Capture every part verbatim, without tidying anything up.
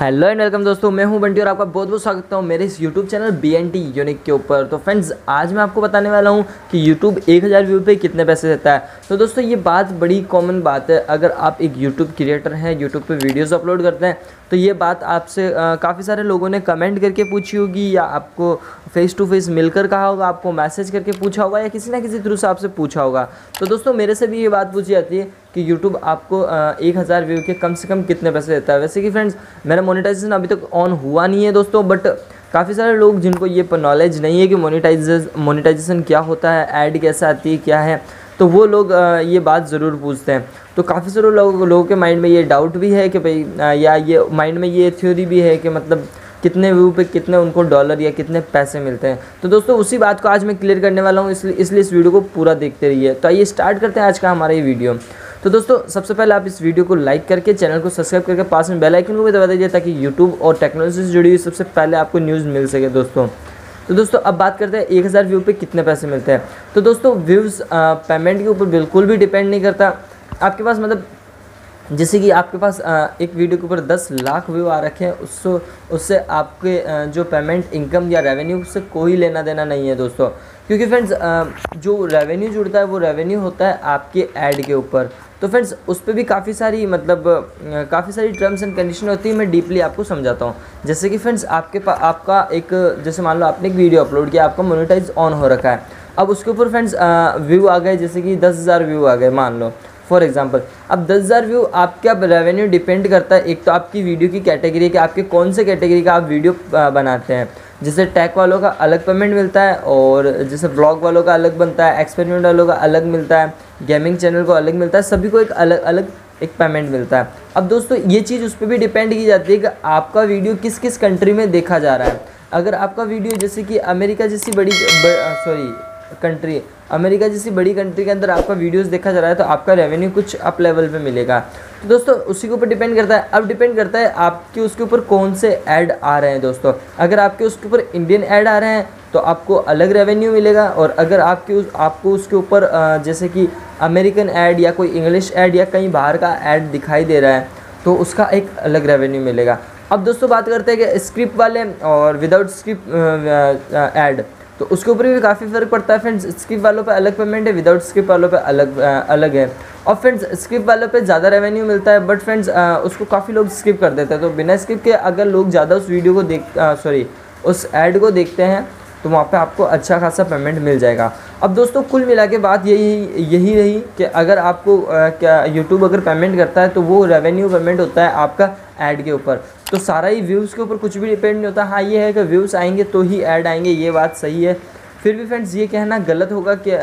Hello and welcome दोस्तों, मैं हूं बंटी और आपका बहुत बहुत स्वागत करता हूं मेरे इस YouTube channel B N T unique के ऊपर। तो फ्रेंड्स, आज मैं आपको बताने वाला हूं कि यूट्यूब एक हज़ार व्यू पे कितने पैसे देता है। तो दोस्तों, ये बात बड़ी कॉमन बात है। अगर आप एक यूट्यूब क्रिएटर हैं, यूट्यूब पे वीडियोस अपलोड करते हैं, तो ये बात आपसे काफ़ी सारे लोगों ने कमेंट करके पूछी होगी, या आपको फेस टू फेस मिलकर कहा होगा, आपको मैसेज करके पूछा होगा, या किसी ना किसी थ्रू से आपसे पूछा होगा। तो दोस्तों, मेरे से भी ये बात पूछी जाती है कि यूट्यूब आपको एक हज़ार व्यू के कम से कम कितने पैसे देता है। वैसे कि फ्रेंड्स, मेरा मोनेटाइजेशन अभी तक ऑन हुआ नहीं है दोस्तों, बट काफ़ी सारे लोग जिनको ये नॉलेज नहीं है कि मोनेटाइज मोनेटाइजेशन क्या होता है, ऐड कैसे आती है, क्या है, तो वो लोग ये बात ज़रूर पूछते हैं। तो काफ़ी सारे लोग लोगों के माइंड में ये डाउट भी है कि भाई, या ये माइंड में ये थ्योरी भी है कि मतलब कितने व्यू पे कितने उनको डॉलर या कितने पैसे मिलते हैं। तो दोस्तों, उसी बात को आज मैं क्लियर करने वाला हूँ, इसलिए इसलिए इस वीडियो को पूरा देखते रहिए। तो आइए स्टार्ट करते हैं आज का हमारा ये वीडियो। तो दोस्तों, सबसे पहले आप इस वीडियो को लाइक करके चैनल को सब्सक्राइब करके पास में बेल आइकन को भी दबा दीजिए, ताकि यूट्यूब और टेक्नोलॉजी से जुड़ी हुई सबसे पहले आपको न्यूज़ मिल सके दोस्तों। तो दोस्तों, अब बात करते हैं एक हज़ार व्यू पे कितने पैसे मिलते हैं। तो दोस्तों, व्यूज़ पेमेंट के ऊपर बिल्कुल भी डिपेंड नहीं करता। आपके पास मतलब जैसे कि आपके पास एक वीडियो के ऊपर दस लाख व्यू आ रखे हैं, उससे उससे आपके जो पेमेंट इनकम या रेवेन्यू से कोई लेना देना नहीं है दोस्तों। क्योंकि फ्रेंड्स, जो रेवेन्यू जुड़ता है वो रेवेन्यू होता है आपके ऐड के ऊपर। तो फ्रेंड्स, उस पर भी काफ़ी सारी मतलब काफ़ी सारी टर्म्स एंड कंडीशन होती है। मैं डीपली आपको समझाता हूँ। जैसे कि फ्रेंड्स, आपके पास आपका एक जैसे मान लो आपने एक वीडियो अपलोड किया, आपका मोनेटाइज ऑन हो रखा है। अब उसके ऊपर फ्रेंड्स व्यू आ गए, जैसे कि दस हज़ार व्यू आ गए मान लो फॉर एग्जांपल। अब दस हज़ार व्यू आपके अब रेवेन्यू डिपेंड करता है, एक तो आपकी वीडियो की कैटेगरी कि आपके कौन से कैटेगरी का आप वीडियो बनाते हैं। जैसे टैग वालों का अलग पेमेंट मिलता है, और जैसे व्लॉग वालों का अलग बनता है, एक्सपेरिमेंट वालों का अलग मिलता है, गेमिंग चैनल को अलग मिलता है, सभी को एक अलग अलग एक पेमेंट मिलता है। अब दोस्तों, ये चीज़ उस पर भी डिपेंड की जाती है कि आपका वीडियो किस किस कंट्री में देखा जा रहा है। अगर आपका वीडियो जैसे कि अमेरिका जैसी बड़ी सॉरी कंट्री अमेरिका जैसी बड़ी कंट्री के अंदर आपका वीडियोस देखा जा रहा है, तो आपका रेवेन्यू कुछ अप लेवल पे मिलेगा। तो दोस्तों, उसी के ऊपर डिपेंड करता है। अब डिपेंड करता है आपके उसके ऊपर कौन से ऐड आ रहे हैं दोस्तों। अगर आपके उसके ऊपर इंडियन ऐड आ रहे हैं तो आपको अलग रेवेन्यू मिलेगा, और अगर आपके उस आपको उसके ऊपर जैसे कि अमेरिकन ऐड या कोई इंग्लिश ऐड या कहीं बाहर का ऐड दिखाई दे रहा है, तो उसका एक अलग रेवेन्यू मिलेगा। अब दोस्तों, बात करते हैं कि स्क्रिप्ट वाले और विदाउट स्क्रिप्ट ऐड, तो उसके ऊपर भी काफ़ी फ़र्क पड़ता है फ्रेंड्स। स्क्रिप्ट वालों पे अलग पेमेंट है, विदाउट स्क्रिप्ट वालों पे अलग आ, अलग है। और फ्रेंड्स, स्क्रिप्ट वालों पे ज़्यादा रेवेन्यू मिलता है, बट फ्रेंड्स उसको काफ़ी लोग स्किप कर देते हैं। तो बिना स्क्रिप्ट के अगर लोग ज़्यादा उस वीडियो को देख सॉरी उस ऐड को देखते हैं, तो वहाँ पे आपको अच्छा खासा पेमेंट मिल जाएगा। अब दोस्तों, कुल मिला के बात यही यही रही कि अगर आपको आ, क्या यूट्यूब अगर पेमेंट करता है, तो वो रेवेन्यू पेमेंट होता है आपका ऐड के ऊपर। तो सारा ही व्यूज़ के ऊपर कुछ भी डिपेंड नहीं होता। हाँ, ये है कि व्यूज़ आएंगे तो ही ऐड आएंगे, ये बात सही है। फिर भी फ्रेंड्स, ये कहना गलत होगा कि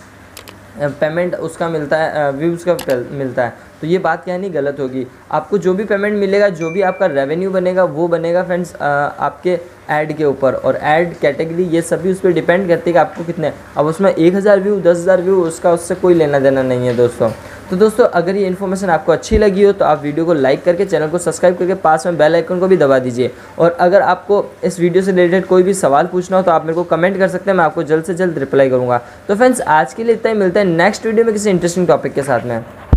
पेमेंट उसका मिलता है, व्यूज़ का मिलता है, तो ये बात कहनी गलत होगी। आपको जो भी पेमेंट मिलेगा, जो भी आपका रेवेन्यू बनेगा, वो बनेगा फ्रेंड्स आपके ऐड के ऊपर। और ऐड कैटेगरी ये सभी उस पर डिपेंड करती है कि आपको कितने। अब उसमें एक हज़ार व्यू, दस हज़ार व्यू, उसका उससे कोई लेना देना नहीं है दोस्तों। तो दोस्तों, अगर ये इन्फॉर्मेशन आपको अच्छी लगी हो, तो आप वीडियो को लाइक करके चैनल को सब्सक्राइब करके पास में बेल आइकन को भी दबा दीजिए। और अगर आपको इस वीडियो से रिलेटेड कोई भी सवाल पूछना हो, तो आप मेरे को कमेंट कर सकते हैं, मैं आपको जल्द से जल्द रिप्लाई करूँगा। तो फ्रेंड्स, आज के लिए इतना ही, मिलता है नेक्स्ट वीडियो में किसी इंटरेस्टिंग टॉपिक के साथ में।